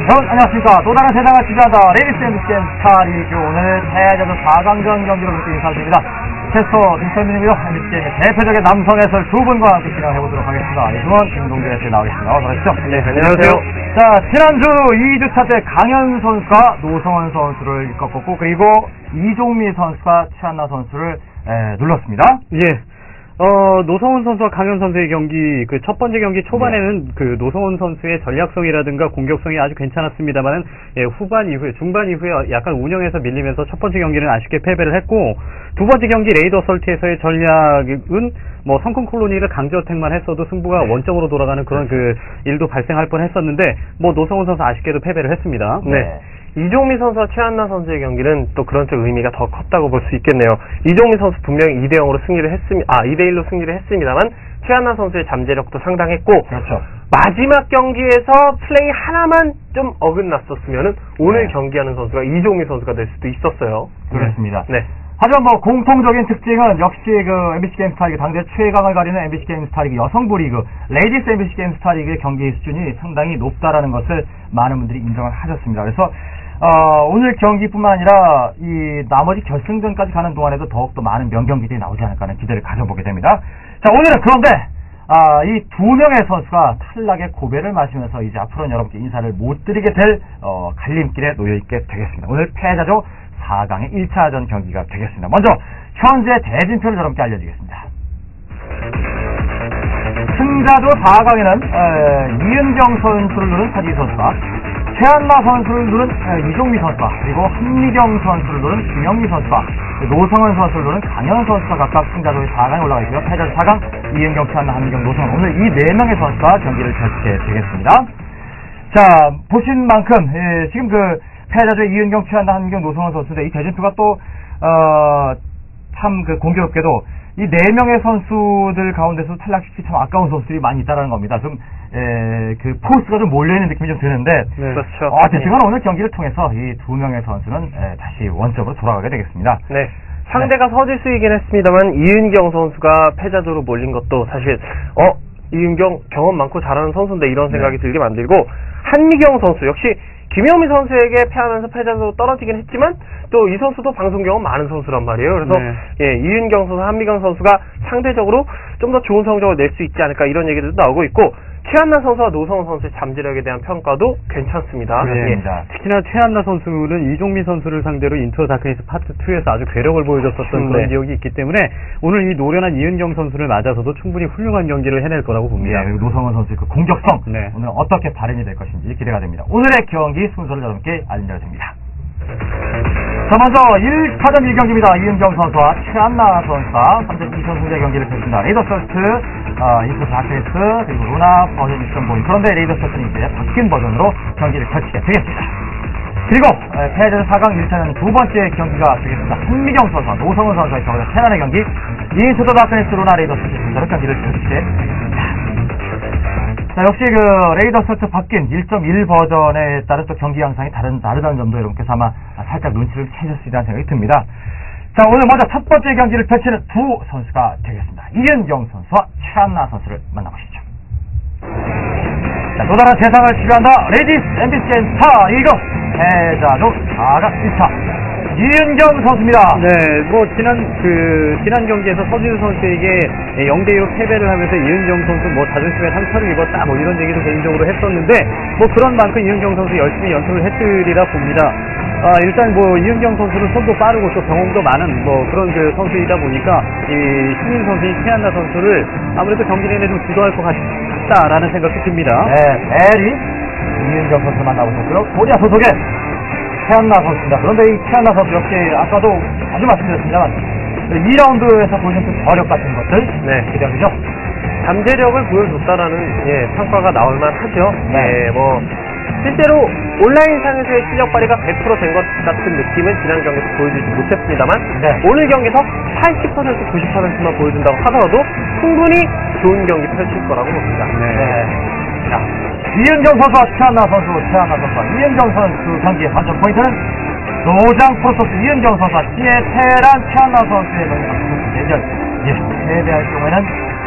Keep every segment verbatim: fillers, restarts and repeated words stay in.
여러분 안녕하십니까. 또 다른 세상을 지배한다 레이디스 앤 엠비씨 스타리그 오늘 패자조 사 강전 경기로 함께 인사드립니다. 캐스터 김선민이고요. 엠비씨 대표적인 남성 해설 두 분과 함께 진행해보도록 하겠습니다. 이승원, 김동재 씨 나오겠습니다. 어서 오십시오. 네, 안녕하세요. 자, 지난주 이 주차 때 강현 선수가 노성원 선수를 꺾었고, 그리고 이종미 선수가 최한나 선수를 에, 눌렀습니다. 예. 어, 노성훈 선수와 강현 선수의 경기, 그 첫 번째 경기 초반에는 네. 그 노성훈 선수의 전략성이라든가 공격성이 아주 괜찮았습니다만은, 예, 후반 이후에, 중반 이후에 약간 운영에서 밀리면서 첫 번째 경기는 아쉽게 패배를 했고, 두 번째 경기 레이더 설트에서의 전략은 뭐 성큰 콜로니를 강제어택만 했어도 승부가 네. 원점으로 돌아가는 그런 그 일도 발생할 뻔 했었는데, 뭐 노성훈 선수 아쉽게도 패배를 했습니다. 네. 네. 이종미 선수와 최한나 선수의 경기는 또 그런 쪽 의미가 더 컸다고 볼 수 있겠네요. 이종미 선수 분명히 이 대 영으로 승리를 했습니다. 아, 이 대 일로 승리를 했습니다만 최한나 선수의 잠재력도 상당했고, 그렇죠. 마지막 경기에서 플레이 하나만 좀 어긋났었으면은 오늘 네. 경기하는 선수가 이종미 선수가 될 수도 있었어요. 그렇습니다. 네. 하지만 뭐 공통적인 특징은 역시 그 엠비씨 게임 스타리그 당대 최강을 가리는 엠비씨 게임 스타리그 여성부 리그 레이디스 엠비씨 게임 스타리그의 경기 수준이 상당히 높다라는 것을 많은 분들이 인정을 하셨습니다. 그래서 어, 오늘 경기뿐만 아니라 이 나머지 결승전까지 가는 동안에도 더욱더 많은 명경기들이 나오지 않을까 하는 기대를 가져보게 됩니다. 자, 오늘은 그런데 아, 이 두 명의 선수가 탈락의 고배를 마시면서 이제 앞으로는 여러분께 인사를 못 드리게 될 어, 갈림길에 놓여있게 되겠습니다. 오늘 패자조 사 강의 일 차전 경기가 되겠습니다. 먼저 현재 대진표를 여러분께 알려드리겠습니다. 승자조 사 강에는 에, 이은경 선수를 누른 서지 선수가, 최한나 선수를 누른 에, 이종미 선수가, 그리고 한미경 선수를 누른 김영미 선수가, 노성원 선수를 누른 강현 선수가 각각 승자조의 사 강에 올라가 있고요. 패자조 사 강 이은경, 최한나, 한미경, 노성원, 오늘 이 네 명의 선수가 경기를 펼치게 되겠습니다. 자, 보신 만큼 에, 지금 그 패자조의 이은경, 최한나, 한미경, 노성원 선수인데 이 대진표가 또 어, 참 그 공교롭게도 이 네 명의 선수들 가운데서 탈락시키 참 아까운 선수들이 많이 있다는 겁니다. 좀, 에, 그, 포스가 좀 몰려있는 느낌이 좀 드는데. 네. 그렇죠. 어쨌든 오늘 경기를 통해서 이 두 명의 선수는 에, 다시 원점으로 돌아가게 되겠습니다. 네. 상대가 네. 서지수이긴 했습니다만, 이은경 선수가 패자조로 몰린 것도 사실, 어, 이은경 경험 많고 잘하는 선수인데 이런 생각이 네. 들게 만들고, 한미경 선수 역시 김영미 선수에게 패하면서 패자조로 떨어지긴 했지만 또 이 선수도 방송 경험 많은 선수란 말이에요. 그래서 네. 예, 이은경 선수, 한미경 선수가 상대적으로 좀 더 좋은 성적을 낼 수 있지 않을까 이런 얘기들도 나오고 있고, 최한나 선수와 노성원 선수의 잠재력에 대한 평가도 괜찮습니다. 네. 예. 특히나 최한나 선수는 이종미 선수를 상대로 인트로 다크니스 파트 투에서 아주 괴력을 보여줬었던 음, 그런 네. 기억이 있기 때문에 오늘 이 노련한 이은경 선수를 맞아서도 충분히 훌륭한 경기를 해낼 거라고 봅니다. 네, 그리고 노성원 선수의 그 공격성 네. 오늘 어떻게 발현이 될 것인지 기대가 됩니다. 오늘의 경기 순서를 여러분께 알려드립니다. 자, 먼저 일 차전 일 경기입니다. 이은경 선수와 최한나 선수가 삼 대 이 선수의 경기를 펼칩니다. 레이더 설트, 어, 인트 다크니스, 그리고 루나 버전 미션 보인. 그런데 레이더 설트는 이제 바뀐 버전으로 경기를 펼치게 되겠습니다. 그리고 패자조 사 강 일 차전 두 번째 경기가 되겠습니다. 한미경 선수와 노성훈 선수의 경기, 최한나의 경기, 인트 다크니스, 루나 레이더 설트 순서로 경기를 펼치게 됩니다. 자, 역시 그 레이더 설트 바뀐 일 점 일 버전에 따른 또 경기 양상이 다른, 다르다는 점도 여러분께서 아마 살짝 눈치를 채실 수 있다는 생각이 듭니다. 자, 오늘 먼저 첫 번째 경기를 펼치는 두 선수가 되겠습니다. 이은경 선수와 최한나 선수를 만나보시죠. 자, 또 다른 세상을 지배한다 레이디스 엠비씨 스타리그 패자조 사 강 일 차 이은경 선수입니다. 네, 뭐 지난 그 지난 경기에서 서진우 선수에게 영 대 이로 패배를 하면서 이은경 선수 뭐 자존심에 상처를 입었다 뭐 이런 얘기도 개인적으로 했었는데, 뭐 그런 만큼 이은경 선수 열심히 연습을 했으리라 봅니다. 아, 일단 뭐 이은경 선수는 손도 빠르고 또 경험도 많은 뭐 그런 그 선수이다 보니까 이 신인 선수인 최한나 선수를 아무래도 경기 내내 좀 주도할 것 같다라는 생각이 듭니다. 네, 에리 이은경 선수 만나보셨고요. 코리아 소속의 최한나 선수입니다. 그런데 이 최한나 선수 역시 아까도 자주 말씀드렸습니다만 이 라운드에서 보여준 그 저력 같은 것들 네, 기대하시죠. 잠재력을 보여줬다라는 예, 평가가 나올만 하죠. 네. 예, 뭐 실제로 온라인상에서의 실력 발휘가 백 퍼센트 된 것 같은 느낌은 지난 경기에서 보여주지 못했습니다만 네. 오늘 경기에서 팔십 퍼센트, 구십 퍼센트만 보여준다고 하더라도 충분히 좋은 경기 펼칠 거라고 봅니다. 네. 네. 자, 이은경 선수와 최한나 선수, 최한나 선수와 이은경 선수 경기의 관전 포인트는 노장 프로토스 이은경 선수와 시에 테란 최한나 선수의 대결. 예, 패배할 경우에는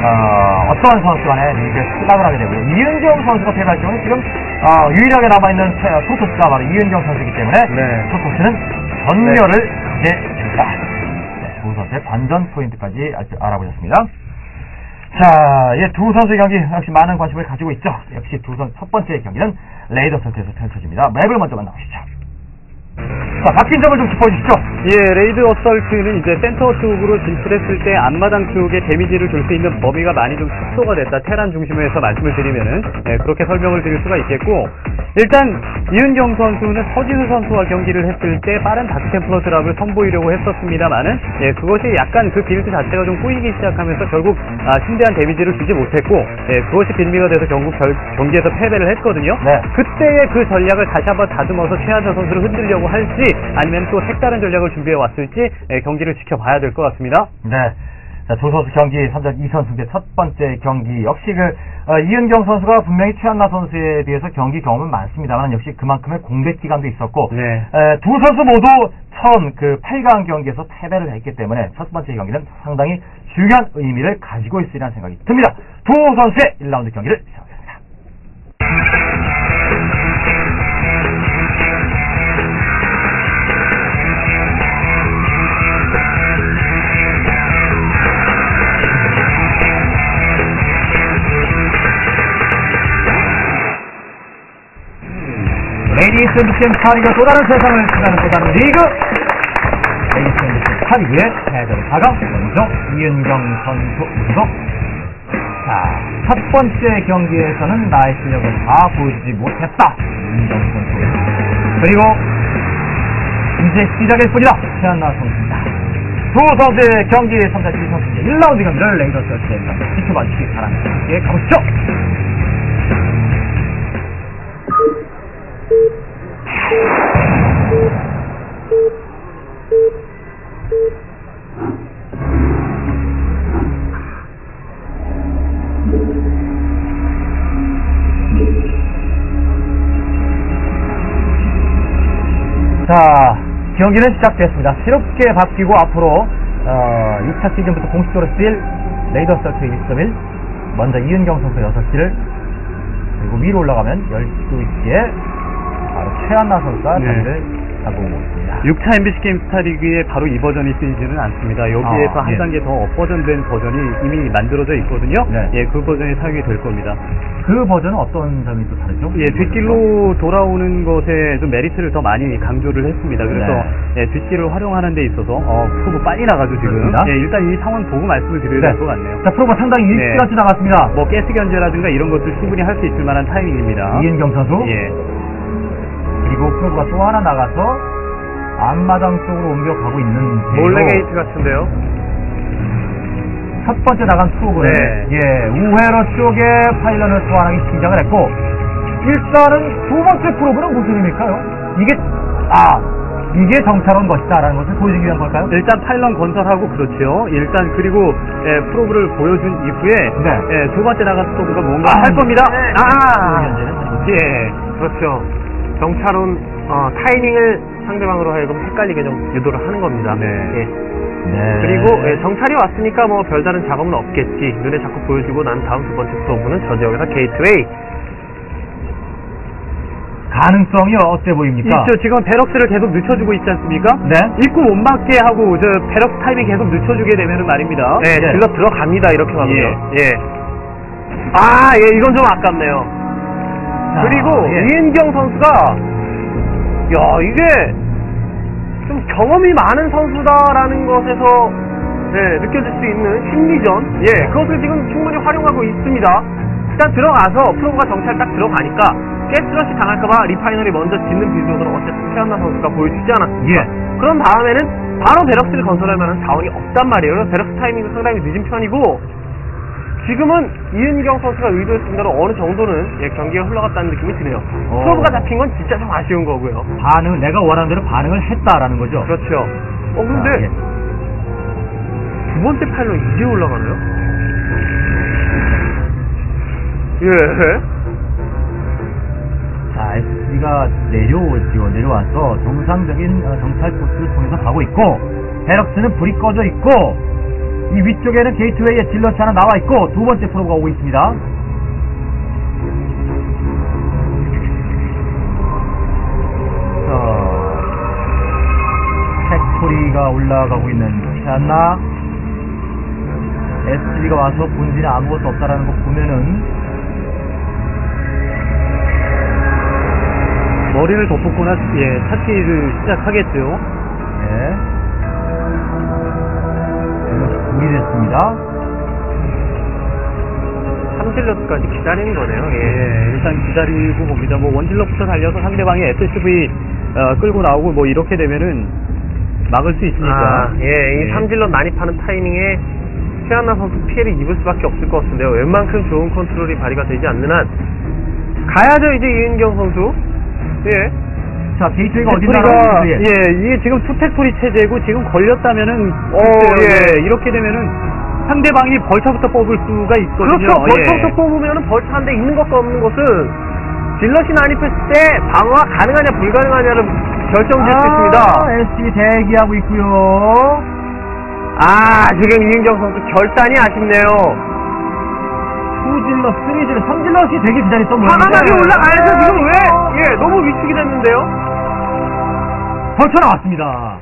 어, 어떤 선수 간에 리그에 탈락을 하게 되고요. 이은경 선수가 패배할 경우는 지금 어, 유일하게 남아있는 프로토스가 바로 이은경 선수이기 때문에 네. 프로토스는 전멸을 하게 됩니다. 네, 두 선수의 관전 포인트까지 알아보셨습니다. 자, 이 두 선수의 경기 역시 많은 관심을 가지고 있죠. 역시 두 선수 첫 번째 경기는 레이더 선수에서 펼쳐집니다. 맵을 먼저 만나보시죠. 자, 바뀐 점을 좀 짚어주시죠. 예, 레이드 어설트는 이제 센터 쪽으로 진출했을 때 앞마당 쪽에 데미지를 줄 수 있는 범위가 많이 좀 축소가 됐다. 테란 중심으로 해서 말씀을 드리면은 예, 그렇게 설명을 드릴 수가 있겠고, 일단 이은경 선수는 서진우 선수와 경기를 했을 때 빠른 다크템플러 드랍을 선보이려고 했었습니다만은 예, 그것이 약간 그 빌드 자체가 좀 꼬이기 시작하면서 결국 아, 심대한 데미지를 주지 못했고, 예, 그것이 빌미가 돼서 결국 결, 경기에서 패배를 했거든요. 네. 그때의 그 전략을 다시 한번 다듬어서 최하자 선수를 흔들려고 할지 아니면 또 색다른 전략을 준비해 왔을지 예, 경기를 지켜봐야 될 것 같습니다. 네. 자, 두 선수 경기 삼 전 이 선승제 첫 번째 경기 역시 그 어, 이은경 선수가 분명히 최한나 선수에 비해서 경기 경험은 많습니다만 역시 그만큼의 공백 기간도 있었고 네. 에, 두 선수 모두 처음 그 팔 강 경기에서 패배를 했기 때문에 첫 번째 경기는 상당히 중요한 의미를 가지고 있으리라는 생각이 듭니다. 두 선수의 일 라운드 경기를 시작하겠습니다. 레이디스 앤드 챔피언리그 또 다른 세상을 지나는 또 다른 리그 레이디스 앤드 챔피언리그의 패전 사 강 먼저 이은경 선수 우승. 자, 첫 번째 경기에서는 나의 실력을 다 보여주지 못했다 이은경 선수. 그리고 이제 시작일 뿐이다 최한나 선수입니다. 두 선수의 경기 삼 전 이 선수의 일 라운드 경기를 레이더 서치에서 지켜봐 주시기 바랍니다. 함께 가보시죠. 자, 경기는 시작됐습니다. 새롭게 바뀌고 앞으로 어, 이 차 시즌부터 공식적으로 쓰일 레이더 서치 일 점 일 먼저 이은경 선수 여섯 기를 그리고 위로 올라가면 열두 기에 바로 최한나 선수가 네. 자리를 잡고 있습니다. 육 차 엠비씨 게임 스타리그에 바로 이 버전이 쓰이지는 않습니다. 여기에서 아, 한 예. 단계 더 업버전된 버전이 이미 만들어져 있거든요. 네. 예, 그 버전이 사용이 될 겁니다. 그 버전은 어떤 점이 또 다르죠? 예, 뒷길로 돌아오는 것에 좀 메리트를 더 많이 강조를 했습니다. 그래서 네. 예, 뒷길을 활용하는 데 있어서 어, 프로브 빨리 나가죠 지금. 그렇습니다. 예, 일단 이 상황 보고 말씀을 드려야 네. 될 것 같네요. 자, 프로가 상당히 일찍 네. 지나갔습니다. 뭐 가스 견제라든가 이런 것들 충분히 할 수 있을 만한 타이밍입니다. 이은경 선수. 예. 그리고 프로가 또 하나 나가서 앞마당 쪽으로 옮겨가고 있는데 몰래 게이트 같은데요. 첫 번째 나간 프로그는 네. 예, 우회로 쪽에 파일런을 소환하기 시작을 했고 일단은 두 번째 프로그는 무슨 의미일까요? 이게 아 이게 정찰온 것이다라는 것을 보여주기 위한 걸까요? 일단 파일런 건설하고 그렇죠. 일단 그리고 예, 프로브를 보여준 이후에 네. 예, 두 번째 나간 프로브가 뭔가 아, 할 겁니다. 네. 아, 현재는 하지 예, 그렇죠. 정찰온 어, 타이밍을 상대방으로 하여금 헷갈리게 좀 유도를 하는 겁니다. 네. 예. 네. 그리고 예, 정찰이 왔으니까 뭐 별다른 작업은 없겠지. 눈에 자꾸 보여주고 난 다음 두 번째 프로브는 저 지역에서 게이트웨이. 가능성이 어때 보입니까? 있죠. 지금 베럭스를 계속 늦춰주고 있지 않습니까? 네. 입구 못 막게 하고 저 베럭스 타이밍 계속 늦춰주게 되면은 말입니다. 네, 예. 질러 들어갑니다. 이렇게 가면. 예. 예. 아, 예, 이건 좀 아깝네요. 자, 그리고 예. 이은경 선수가 야, 이게 좀 경험이 많은 선수다라는 것에서 네, 느껴질 수 있는 심리전, 예, 그것을 지금 충분히 활용하고 있습니다. 일단 들어가서 프로가 정찰 딱 들어가니까 가스러시 당할까봐 리파이너리 먼저 짓는 비주얼로 어쨌든 최한나 선수가 보여주지 않았습니까? 예. 그런 다음에는 바로 베럭스를 건설할 만한 자원이 없단 말이에요. 그래서 베럭스 타이밍도 상당히 늦은 편이고 지금은 이은경 선수가 의도했던 대로 어느 정도는 예, 경기가 흘러갔다는 느낌이 드네요. 어. 프로브가 잡힌 건 진짜 좀 아쉬운 거고요. 반응 내가 원하는 대로 반응을 했다라는 거죠. 그렇죠. 어 근데 자, 예. 두 번째 파일럿 이제 올라가나요? 예. 자, 에스씨가 내려오죠. 내려와서 정상적인 어, 정찰 코스를 통해서 가고 있고 베럭스는 불이 꺼져 있고 이 위쪽에는 게이트웨이에 질럿이 하나 나와 있고 두 번째 프로브가 오고 있습니다. 자, 팩토리가 올라가고 있는 않나? 에스티비가 와서 본진에 아무것도 없다라는 거 보면은 머리를 덮었거나 예 찾기를 시작하겠죠. 네. 불이 됐습니다. 삼질럿까지 기다리는 거네요. 예. 예, 일단 기다리고 봅니다. 뭐 원질럿부터 달려서 상대방이 에스씨브이 어, 끌고 나오고 뭐 이렇게 되면은 막을 수 있으니까. 아, 예, 이 예. 삼질럿 난입하는 타이밍에 최한나 선수 피해를 입을 수밖에 없을 것 같은데요. 웬만큼 좋은 컨트롤이 발휘가 되지 않는 한 가야죠 이제 이은경 선수. 예. 자, 게이트웨이가 어디 팩토리가 나가는지. 예, 이게 지금 투팩토리 체제고 지금 걸렸다면은 어, 글쎄요, 예. 이렇게 되면은 상대방이 벌처부터 뽑을 수가 있거든요. 그렇죠. 벌써부터 예. 뽑으면 벌써 한 대 있는 것과 없는 것은 질럿이 난입했을 때 방어가 가능하냐 불가능하냐를 결정질 수 있습니다. 에스티비 대기하고 있고요. 아, 지금 이은경 선수 결단이 아쉽네요. 투질럿, 쓰리질럿, 삼질럿이 되게 기다렸던 모양인데 과감하게 올라가야죠. 지금 왜? 예, 너무 위축이 됐는데요. 벌쳐 나왔습니다.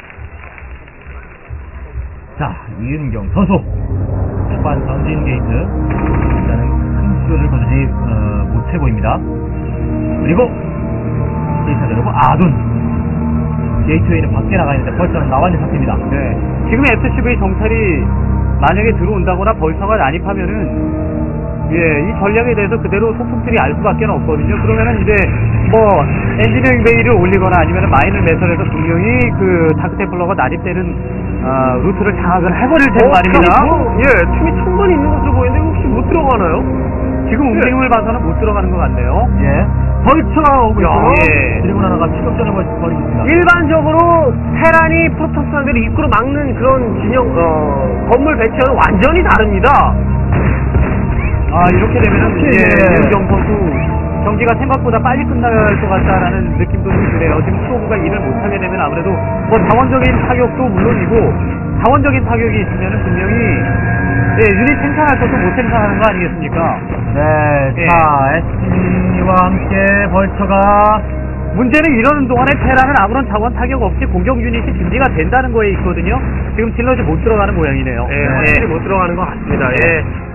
자, 이은경 선수 초반 전진 게이트 일단은 큰 수를 거두지 어, 못해 보입니다. 그리고 게이트 열고 아둔 게이트웨이는 밖에 나가 있는데 벌써는 나와 있는 상태입니다. 네. 지금 에스씨브이 정찰이 만약에 들어온다거나 벌처가 난입하면은 예, 이 전략에 대해서 그대로 소품들이 알 수밖에 없거든요. 그러면은 이제 뭐 엔지니어링 베이를 올리거나 아니면 마인을 매설해서 분명히 그 다크테플러가 난입되는 어, 루트를 장악을 해버릴 텐거 아닙니다. 뭐, 예, 팀이 충분히 있는 것으로 보이는데 혹시 못 들어가나요? 지금 움직임을 봐서는 못 들어가는 것 같네요. 예, 벌쳐가 오고 야, 있고요. 예. 드리고 하나가 추격전을 벌이고 있습니다. 일반적으로 테란이 프로토스 상대를 입구로 막는 그런 진영, 어, 건물 배치와는 완전히 다릅니다. 아, 이렇게 되면은 예. 이제 이은경 선수 경기가 생각보다 빨리 끝날 것 같다라는 느낌도 좀 드네요. 지금 프로브가 일을 못하게 되면 아무래도 뭐 자원적인 타격도 물론이고 자원적인 타격이 있으면은 분명히 예, 유닛 생산할 것도 못 생산하는 거 아니겠습니까? 네, 예. 자, 에스티비와 함께 벌쳐가 문제는 이러는 동안에 테라는 아무런 자원 타격 없이 공격 유닛이 준비가 된다는 거에 있거든요. 지금 질럿이 못 들어가는 모양이네요. 예, 확실히 못 들어가는 것 같습니다. 예.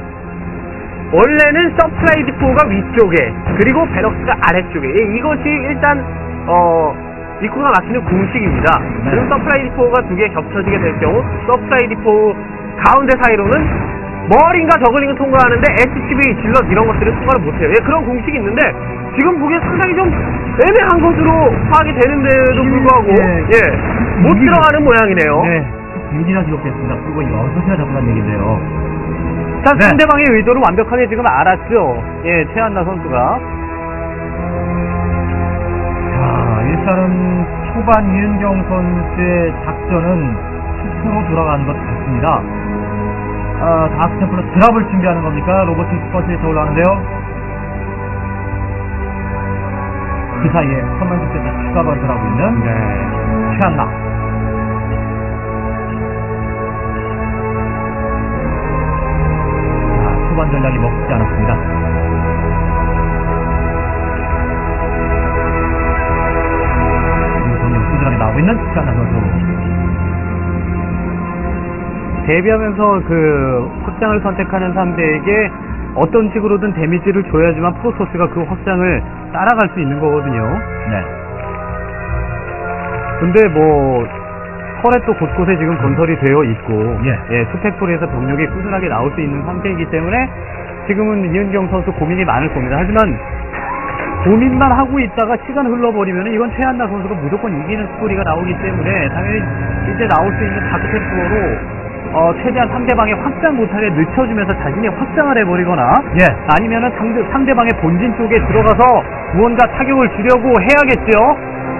원래는 서플라이 디포가 위쪽에 그리고 베럭스가 아래쪽에 예, 이것이 일단 어 입구가 막히는 공식입니다. 네. 그리고 서플라이 디포가 두 개 겹쳐지게 될 경우 서플라이 디포 가운데 사이로는 머린과 저글링은 통과하는데 에스씨브이 질럿 이런 것들은 통과를 못해요. 예, 그런 공식이 있는데 지금 보기엔 상당히 좀 애매한 것으로 파악이 되는데도 불구하고 예. 예, 못 이게- 들어가는 모양이네요. 네, 유진아 기록됐습니다. 그리고 여섯 시나 잡는다는 얘기인데요. 자, 네. 상대방의 의도를 완벽하게 지금 알았죠. 예, 최한나 선수가. 자, 일단은 초반 이은경 선수의 작전은 투표로 돌아가는 것 같습니다. 아, 다크템플러 드랍을 준비하는 겁니까? 로버트 스퍼트에서 올라가는데요. 그 사이에 커맨드 센터 추가 발전하고 있는 네. 최한나. 자, 초반 전략이 먹지 않았습니다. 꾸준하게 나오고 있는 최한나 선수. 대비하면서 그 확장을 선택하는 상대에게 어떤 식으로든 데미지를 줘야지만 프로토스가 그 확장을 따라갈 수 있는 거거든요. 네. 근데 뭐 터렛도 곳곳에 지금 건설이 되어 있고 예. 예, 투팩토리에서 병력이 꾸준하게 나올 수 있는 상태이기 때문에 지금은 이은경 선수 고민이 많을 겁니다. 하지만 고민만 하고 있다가 시간 흘러버리면 이건 최한나 선수가 무조건 이기는 스토리가 나오기 때문에 당연히 이제 나올 수 있는 다크템플러로 어, 최대한 상대방의 확장 못하게 늦춰주면서 자신이 확장을 해버리거나 예. 아니면은 상대, 상대방의 본진 쪽에 들어가서 무언가 타격을 주려고 해야겠죠.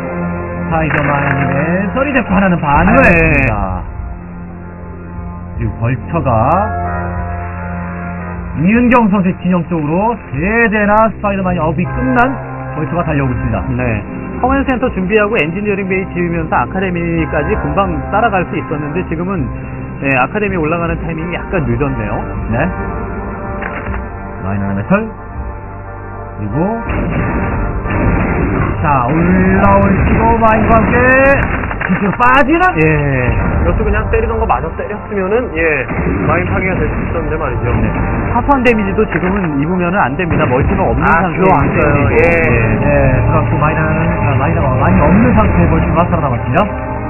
타이거마인의 소리 대포 하나는 반을 네. 했습니다. 그리고 벌처가 이은경 선수의 진영 쪽으로 세대나 스파이더만이 업이 끝난 벌처가 달려오고 있습니다. 네. 커맨드 센터 준비하고 엔지니어링 베이 지으면서 아카데미까지 금방 따라갈 수 있었는데 지금은 네, 아카데미 올라가는 타이밍이 약간 늦었네요. 네. 마이너 메탈. 그리고 자, 올라올 시도 마인과 함께 뒤로 빠지는. 예. 이것도 그냥 때리던 거 마저 때렸으면은, 예, 마인 파괴가 될 수 있었는데 말이죠. 네. 사소한 데미지도 지금은 입으면은 안 됩니다. 멀티가 없는 아, 상태에 그거 안 써요. 데미지. 예. 네, 그렇고 마이너는 아, 마이너가 많이 없는 상태의 볼트가 살아남았습니다.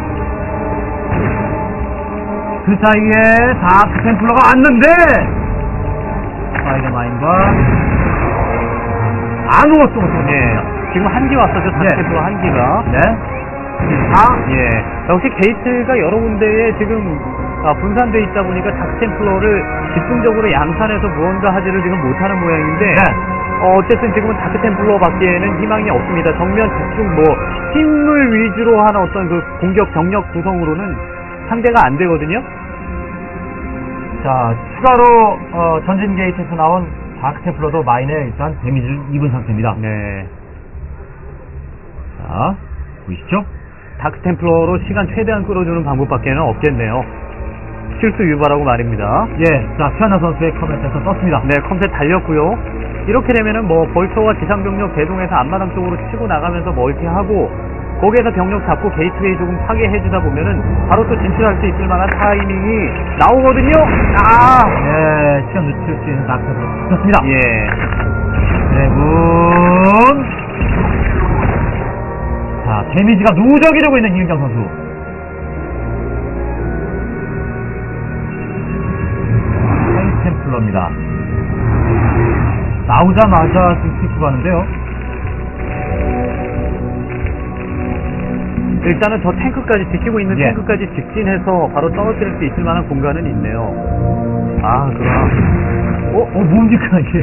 그 사이에 다크 템플러가 왔는데 마이너 마인과 아무것도 못했네요. 예. 지금 한기 왔었죠. 예. 다크템플러 한기가. 네. 아, 예. 역시 게이트가 여러 군데에 지금 아, 분산돼 있다 보니까 다크템플러를 집중적으로 양산해서 무언가 하지를 지금 못하는 모양인데 네. 어, 어쨌든 지금은 다크템플러 밖에는 희망이 없습니다. 정면 집중 뭐 힘을 위주로 하는 어떤 그 공격 병력 구성으로는 상대가 안 되거든요. 자, 추가로 어, 전진 게이트에서 나온 다크 템플러도 마인에 일단 데미지를 입은 상태입니다. 네. 자, 보이시죠? 다크템플러로 시간 최대한 끌어주는 방법밖에는 없겠네요. 실수 유발하고 말입니다. 예, 자, 피아나 선수의 커맨트에서 떴습니다. 네, 컴셋 달렸고요. 이렇게 되면은 뭐 벌처와 지상병력 대동해서 앞마당 쪽으로 치고 나가면서 멀티하고 거기에서 병력 잡고 게이트웨이 조금 파괴해주다 보면은 바로 또 진출할 수 있을 만한 타이밍이 나오거든요. 아, 예, 시간 늦출 수 있는 다크 템플러 좋습니다. 예, 드래곤. 자, 데미지가 누적이 되고 있는 이은경 선수. 템플러입니다. 나오자마자 지금 스위치 가는데요. 일단은 저 탱크까지 지키고 있는 예. 탱크까지 직진해서 바로 떨어뜨릴 수 있을 만한 공간은 있네요. 아, 그러나 어, 어, 뭡니까, 이게?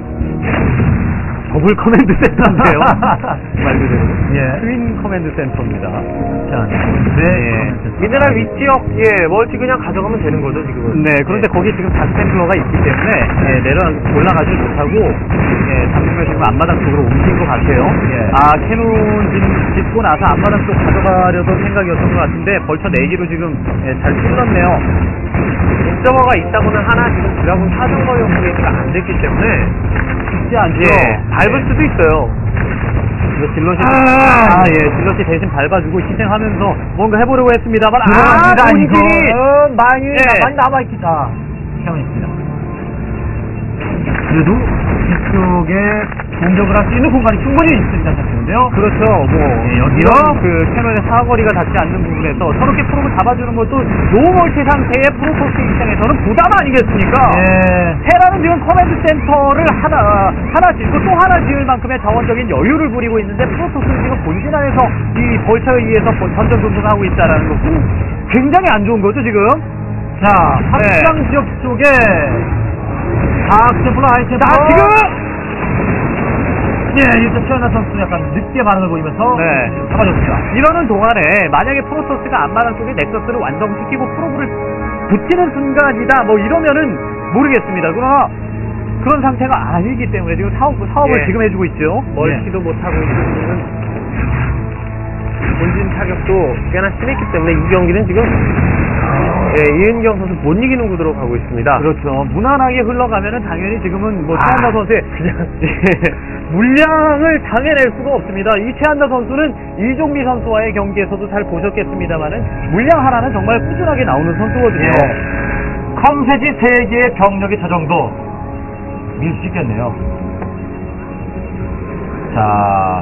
더블 커맨드 센터인데요. 말 그대로. 예. 트윈 커맨드 센터입니다. 자, 네. 예. 미네랄 위지역, 예, 멀티 그냥 가져가면 되는 거죠, 지금은. 네, 그런데 거기 지금 다크템플러가 있기 때문에 예, 내려 올라가지 못하고 예, 잠시만 지금 앞마당 쪽으로 옮긴 것 같아요. 예. 아, 캐논 짓- 짓고 나서 앞마당 쪽 가져가려던 생각이었던 것 같은데 벌써 네 기로 지금 예, 잘 찔렀네요. 옵저버가 있다고는 하나 지금 드라군 사정거 연구가 안 됐기 때문에, 쉽지 않죠. 예, 밟을 수도 있어요. 이거 질럿이 아, 아, 예, 질럿이 대신 밟아주고 희생하면서 뭔가 해보려고 했습니다만 아, 그렇습니다. 본질이 이거는 많이, 예. 많이 남아있기 자, 시간이 있습니다. 그래도 이쪽에 공격을 할 수 있는 공간이 충분히 있습니다. 생각하는데요. 그렇죠. 뭐 예, 여기요? 이런 그 캐논의 사거리가 닿지 않는 부분에서 서럽게 프로를 잡아주는 것도 노멀티 상태의 프로토스 입장에서는 부담 아니겠습니까? 예. 테라는 지금 커맨드 센터를 하나 하나 짓고 또 하나 지을 만큼의 자원적인 여유를 부리고 있는데 프로토스는 지금 본진 안에서 이 벌처에 의해서 전전 전전하고 있다라는 것은 굉장히 안 좋은 거죠 지금. 자, 확장 지역 쪽에 다크템플러 아이템. 자 지금. 예, 일단 최연아 선수 약간 늦게 반응을 보이면서 네. 잡아줬습니다. 이러는 동안에 만약에 프로토스가 앞마당 쪽에 넥서스를 완성시키고 프로브를 붙이는 순간이다 뭐 이러면은 모르겠습니다. 그러나 그런 상태가 아니기 때문에 지금 사업, 사업을 예. 지금 해주고 있죠. 멀티도 못하고 있는 본진 타격도 꽤나 심했기 때문에 이 경기는 지금, 예, 이은경 선수 못 이기는 구도로 가고 있습니다. 그렇죠. 무난하게 흘러가면은 당연히 지금은 뭐 아, 최한나 선수의 그냥 물량을 당해낼 수가 없습니다. 이 최한나 선수는 이종미 선수와의 경기에서도 잘 보셨겠습니다만은 물량 하나는 정말 꾸준하게 나오는 선수거든요. 예. 컴셋이 세 개의 병력이 저 정도 밀 수 있겠네요. 자,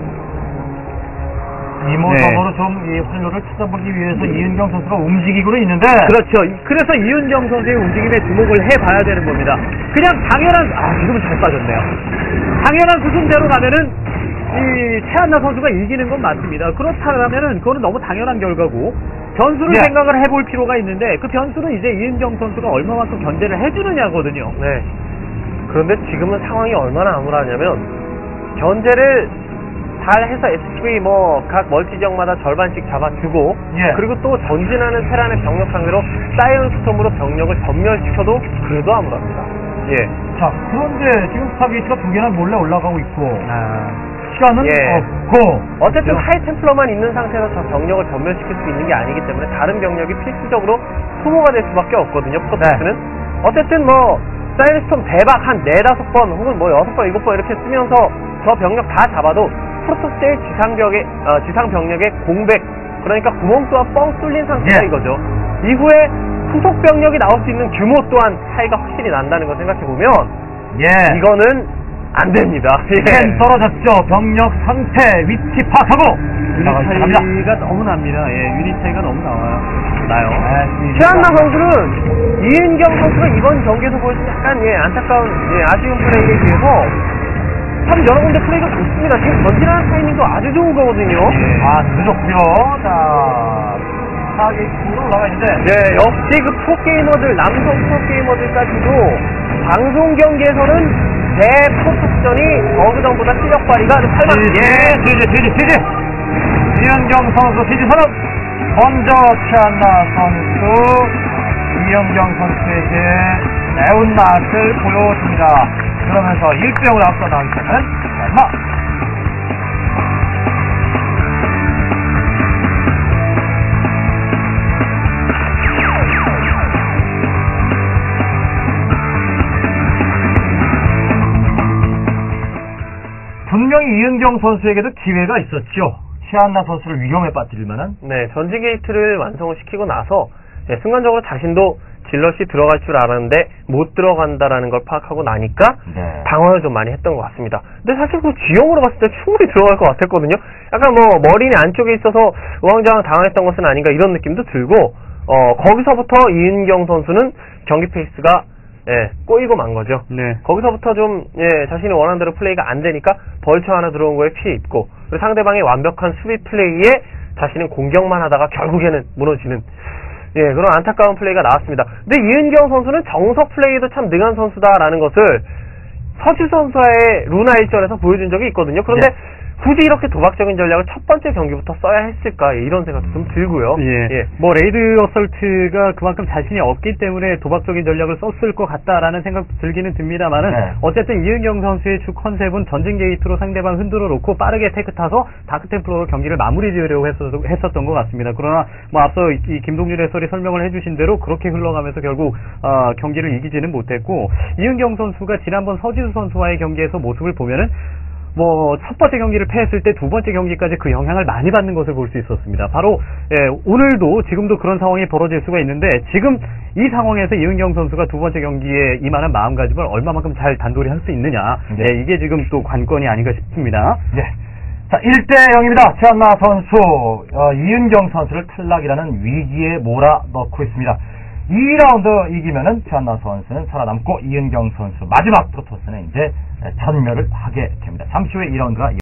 이모저모로 좀 이 활로를 찾아보기 위해서 이은경 선수가 움직이고 있는데. 그렇죠. 이- 그래서 이윤정 선수의 움직임에 주목을 해봐야 되는 겁니다. 그냥 당연한, 아, 지금은 잘 빠졌네요. 당연한 수순대로 가면은, 이, 최한나 선수가 이기는 건 맞습니다. 그렇다면은, 그거는 너무 당연한 결과고, 변수를 예. 생각을 해볼 필요가 있는데, 그 변수는 이제 이윤정 선수가 얼마만큼 견제를 해주느냐거든요. 네. 그런데 지금은 상황이 얼마나 암울하냐면, 견제를 잘 해서 에스티브이 뭐 각 멀티 지역마다 절반씩 잡아주고, 예. 그리고 또 전진하는 테란의 병력 상대로 사이언 스톰으로 병력을 전멸시켜도 그래도 암울합니다. 예. 자, 그런데 지금 스타게이트가 두 개나 몰래 올라가고 있고. 아, 옵션은 예. 없고. 어쨌든 그렇죠? 하이템플러만 있는 상태에서 저 병력을 전멸시킬 수 있는 게 아니기 때문에 다른 병력이 필수적으로 소모가 될 수밖에 없거든요. 프로토스는. 네. 어쨌든 뭐 사이언스톰 대박 한 네다섯 번 혹은 뭐 여섯 번 일곱 번 이렇게 쓰면서 저 병력 다 잡아도 프로토스의 지상벽의 어, 지상 병력의 공백, 그러니까 구멍수가 뻥 뚫린 상태다 예. 이거죠. 이후에 후속 병력이 나올 수 있는 규모 또한 차이가 확실히 난다는 걸 생각해 보면 예. 이거는 안 됩니다. 예. 펜 떨어졌죠. 병력 상태, 위치 파악하고. 유닛 차이가 너무 납니다. 예, 유닛 차이가 너무 나와요. 나요. 네, 최한나 선수는 이은경 선수가 이번 경기에서 보여준 약간 예, 안타까운 예, 아쉬운 플레이에 비해서 참 여러 군데 플레이가 좋습니다. 지금 전진하는 타이밍도 아주 좋은 거거든요. 예. 아, 좋고요. 자, 타겟 으로 올라가 있는데. 네, 역시 그 프로게이머들, 남성 프로게이머들까지도 방송 경기에서는 대 프로토스전이 어그전보다 실력 발휘가 아주 팔만. 예, 지지, 지지, 지지. 이은경 선수 지지 선언. 먼저 최한나 선수, 이은경 선수에게 매운 맛을 보여줍니다. 그러면서 일 대 영으로 앞서 나가는 최한나. 분명히 이은경 선수에게도 기회가 있었죠. 최한나 선수를 위험에 빠뜨릴 만한. 네, 전진 게이트를 완성을 시키고 나서 네, 순간적으로 자신도 질럿이 들어갈 줄 알았는데 못 들어간다라는 걸 파악하고 나니까 네. 당황을 좀 많이 했던 것 같습니다. 근데 사실 그 G형으로 봤을 때 충분히 들어갈 것 같았거든요. 약간 뭐 머리는 안쪽에 있어서 우왕좌왕 당황했던 것은 아닌가 이런 느낌도 들고 어 거기서부터 이은경 선수는 경기 페이스가 예, 꼬이고 만 거죠. 네. 거기서부터 좀, 예, 자신이 원하는 대로 플레이가 안 되니까 벌처 하나 들어온 거에 피해 입고, 그리고 상대방의 완벽한 수비 플레이에 자신은 공격만 하다가 결국에는 무너지는, 예, 그런 안타까운 플레이가 나왔습니다. 근데 이은경 선수는 정석 플레이도 참 능한 선수다라는 것을 서주 선수와의 루나 일전에서 보여준 적이 있거든요. 그런데 네. 굳이 이렇게 도박적인 전략을 첫 번째 경기부터 써야 했을까, 이런 생각도 좀 들고요. 예. 예. 뭐 레이드 어설트가 그만큼 자신이 없기 때문에 도박적인 전략을 썼을 것 같다라는 생각도 들기는 듭니다만은 네. 어쨌든 이은경 선수의 주 컨셉은 전진 게이트로 상대방 흔들어 놓고 빠르게 테크 타서 다크템플러로 경기를 마무리 지으려고 했었, 했었던 것 같습니다. 그러나 뭐 앞서 이, 이 김동률 해설이 설명을 해주신 대로 그렇게 흘러가면서 결국 어, 경기를 이기지는 못했고, 이은경 선수가 지난번 서지수 선수와의 경기에서 모습을 보면은 뭐 첫 번째 경기를 패했을 때 두 번째 경기까지 그 영향을 많이 받는 것을 볼 수 있었습니다. 바로 예, 오늘도 지금도 그런 상황이 벌어질 수가 있는데, 지금 이 상황에서 이은경 선수가 두 번째 경기에 이만한 마음가짐을 얼마만큼 잘 단돌이 할 수 있느냐, 네. 예, 이게 지금 또 관건이 아닌가 싶습니다. 네. 자, 일 대 영입니다. 최한나 선수, 어, 이은경 선수를 탈락이라는 위기에 몰아넣고 있습니다. 이 라운드 이기면은 최한나 선수는 살아남고 이은경 선수 마지막 프로토스는 이제 전멸을 하게 됩니다. 잠시 후에 이 라운드가